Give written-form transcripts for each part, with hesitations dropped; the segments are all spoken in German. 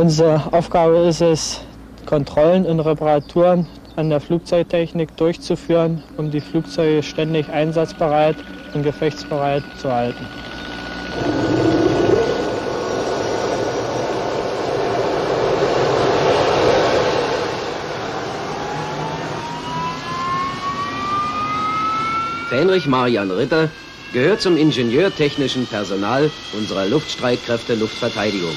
Unsere Aufgabe ist es, Kontrollen und Reparaturen an der Flugzeugtechnik durchzuführen, um die Flugzeuge ständig einsatzbereit und gefechtsbereit zu halten. Fähnrich Marian Ritter gehört zum ingenieurtechnischen Personal unserer Luftstreitkräfte Luftverteidigung.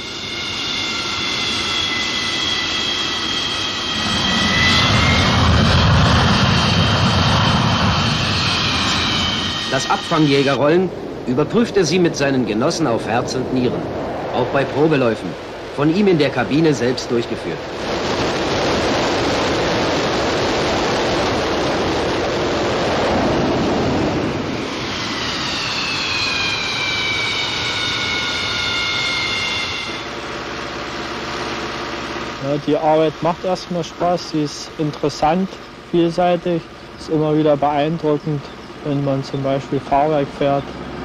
Das Abfangjägerrollen überprüft er sie mit seinen Genossen auf Herz und Nieren, auch bei Probeläufen, von ihm in der Kabine selbst durchgeführt. Ja, die Arbeit macht erstmal Spaß, sie ist interessant, vielseitig, ist immer wieder beeindruckend, wenn man zum Beispiel Fahrwerk fährt.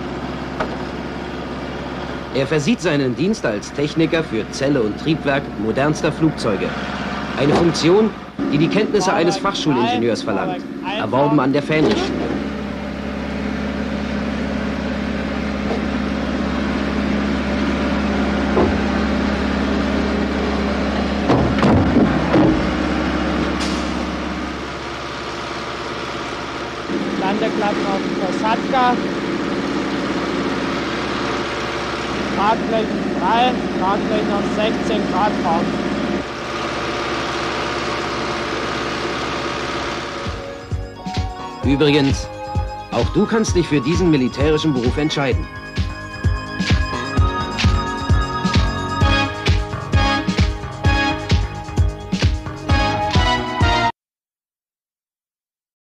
Er versieht seinen Dienst als Techniker für Zelle und Triebwerk modernster Flugzeuge. Eine Funktion, die die Kenntnisse eines Fachschulingenieurs verlangt, erworben an der Fähnrich. Landeklappen auf Possadka. Tragflächen frei, Tragflächen auf 16 Grad Raum. Übrigens, auch du kannst dich für diesen militärischen Beruf entscheiden.